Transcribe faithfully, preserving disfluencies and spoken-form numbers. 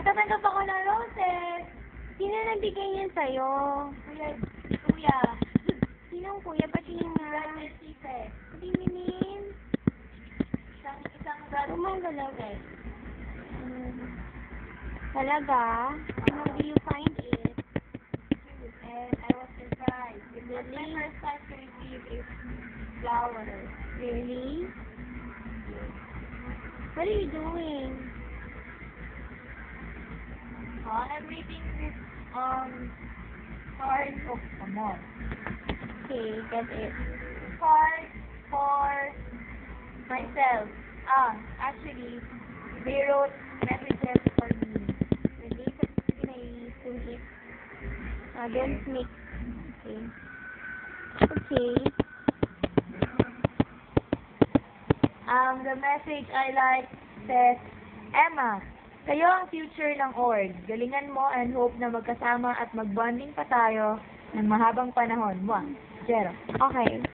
Magtatanggap ako ng roses. Sino nagbigay niyan sa'yo? Kuya, kuya. Sinong kuya? Patingin nga. Brother Steve. Patinginin. Isang, isang brother. Gumagalaw eh. Hmm. Talaga? How do you find it? And I was surprised. It was my first time to receive a flower. Really? What are you doing? Uh, I'm reading this um card. Oh, come on. Okay, get it. Card for myself. Ah, actually, they wrote messages for me. When they said to it. Uh, don't mix. Okay. Okay. Um, the message I like says, Emma, kayo ang future ng org. Galingan mo and hope na magkasama at magbonding pa tayo ng mahabang panahon. Mwah. Jero. Okay.